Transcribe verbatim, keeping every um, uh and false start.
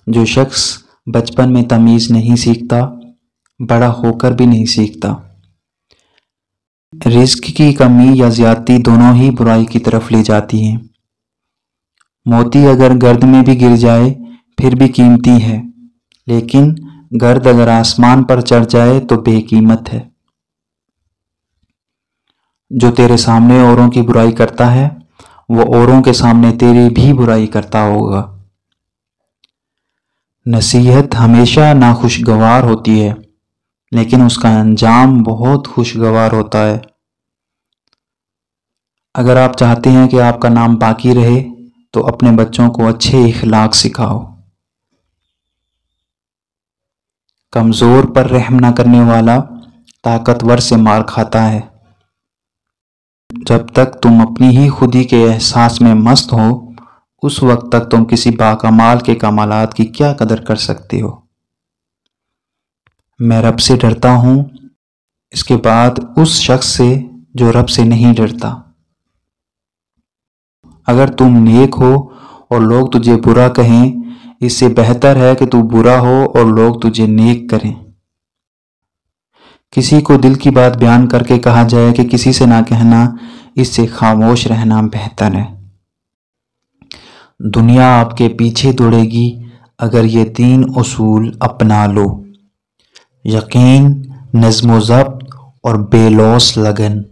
جو شخص بچپن میں تمیز نہیں سیکھتا بڑا ہو کر بھی نہیں سیکھتا۔ رزق کی کمی یا زیادتی دونوں ہی برائی کی طرف لے جاتی ہیں۔ موتی اگر گرد میں بھی گر جائے پھر بھی قیمتی ہے، لیکن گرد اگر آسمان پر چڑھ جائے تو بے قیمت ہے۔ جو تیرے سامنے اوروں کی برائی کرتا ہے وہ اوروں کے سامنے تیری بھی برائی کرتا ہوگا۔ نصیحت ہمیشہ ناخوشگوار ہوتی ہے، لیکن اس کا انجام بہت خوشگوار ہوتا ہے۔ اگر آپ چاہتے ہیں کہ آپ کا نام باقی رہے تو اپنے بچوں کو اچھے اخلاق سکھاؤ۔ کمزور پر رحم نہ کرنے والا طاقتور سے مار کھاتا ہے۔ جب تک تم اپنی ہی خودی کے احساس میں مست ہو اس وقت تک تم کسی باکمال کے کمالات کی کیا قدر کر سکتے ہو۔ میں رب سے ڈرتا ہوں، اس کے بعد اس شخص سے جو رب سے نہیں ڈرتا۔ اگر تم نیک ہو اور لوگ تجھے برا کہیں، اس سے بہتر ہے کہ تو برا ہو اور لوگ تجھے نیک کریں۔ کسی کو دل کی بات بیان کر کے کہا جائے کہ کسی سے نہ کہنا، اس سے خاموش رہنا بہتر ہے۔ دنیا آپ کے پیچھے دوڑے گی اگر یہ تین اصول اپنا لو: یقین، نظم و ضبط اور بے لوث لگن۔